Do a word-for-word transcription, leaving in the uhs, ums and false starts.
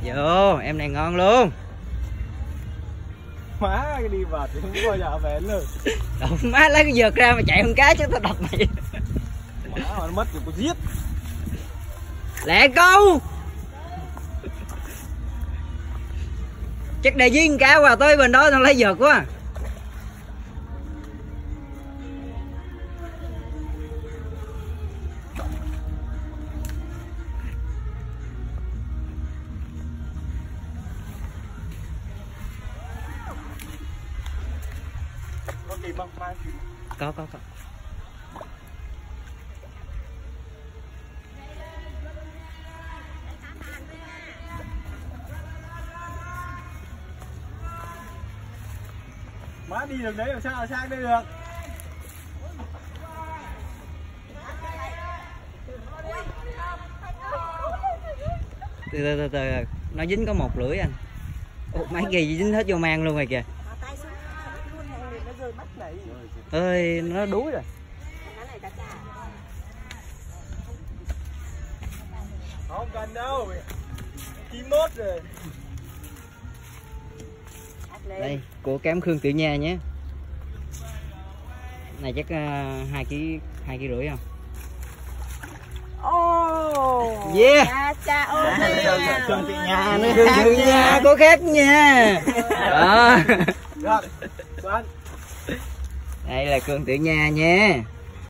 Vô, em này ngon luôn. Má cái đi vào thì không bao giờ về luôn. Đâu má lấy cái vợt ra mà chạy con cá chứ tao đập mày. Má mà nó mất rồi tôi giết. Lẹ câu. Chắc để dí con cá qua tới bên đó tao lấy vợt quá. Có có có. Má đi được đấy làm sao sang đây được. Từ từ từ từ nó dính có một lưỡi anh. Ủa, mấy gì dính hết vô mang luôn rồi kìa. Ơi nó đuối rồi. Không cần đâu. chín mốt rồi. Đây của kém Khương Tử Nha nhé. Này chắc hai ký hai ký rưỡi không? Oh, yeah. Cha cha ôm Khương Tử Nha nữa. Khương Tử Nha có khác nha. Đó. Rồi. Đây là Khương Tử Nha nha.